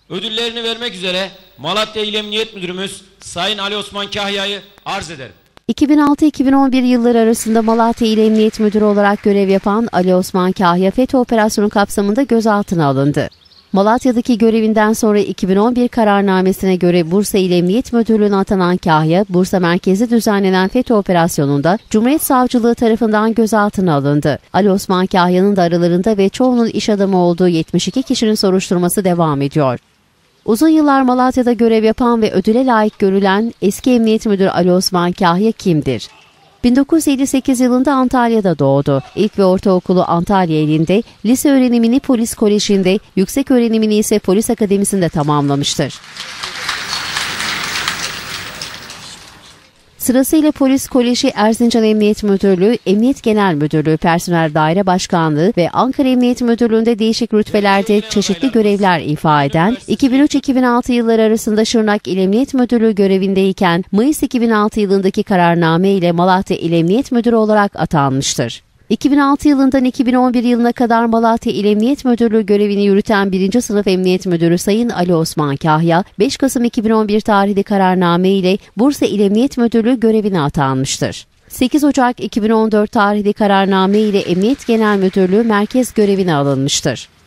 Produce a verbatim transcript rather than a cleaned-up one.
ödüllerini vermek üzere Malatya İl Emniyet Müdürümüz Sayın Ali Osman Kahya'yı arz ederim. iki bin altı iki bin on bir yılları arasında Malatya İl Emniyet Müdürü olarak görev yapan Ali Osman Kahya, FETÖ operasyonu kapsamında gözaltına alındı. Malatya'daki görevinden sonra iki bin on bir kararnamesine göre Bursa İl Emniyet Müdürlüğü'ne atanan Kahya, Bursa merkezli düzenlenen FETÖ operasyonunda Cumhuriyet Savcılığı tarafından gözaltına alındı. Ali Osman Kahya'nın da aralarında ve çoğunun iş adamı olduğu yetmiş iki kişinin soruşturması devam ediyor. Uzun yıllar Malatya'da görev yapan ve ödüle layık görülen eski Emniyet Müdürü Ali Osman Kahya kimdir? bin dokuz yüz elli sekiz yılında Antalya'da doğdu. İlk ve ortaokulu Antalya ilinde, lise öğrenimini Polis Koleji'nde, yüksek öğrenimini ise Polis Akademisi'nde tamamlamıştır. Sırasıyla Polis Koleji, Erzincan Emniyet Müdürlüğü, Emniyet Genel Müdürlüğü, Personel Daire Başkanlığı ve Ankara Emniyet Müdürlüğü'nde değişik rütbelerde çeşitli görevler ifa eden, iki bin üç iki bin altı yılları arasında Şırnak İl Emniyet Müdürlüğü görevindeyken Mayıs iki bin altı yılındaki kararname ile Malatya İl Emniyet Müdürü olarak atanmıştır. iki bin altı yılından iki bin on bir yılına kadar Malatya İl Emniyet Müdürlüğü görevini yürüten birinci Sınıf Emniyet Müdürü Sayın Ali Osman Kahya, beş Kasım iki bin on bir tarihli kararname ile Bursa İl Emniyet Müdürlüğü görevine atanmıştır. sekiz Ocak iki bin on dört tarihli kararname ile Emniyet Genel Müdürlüğü merkez görevine alınmıştır.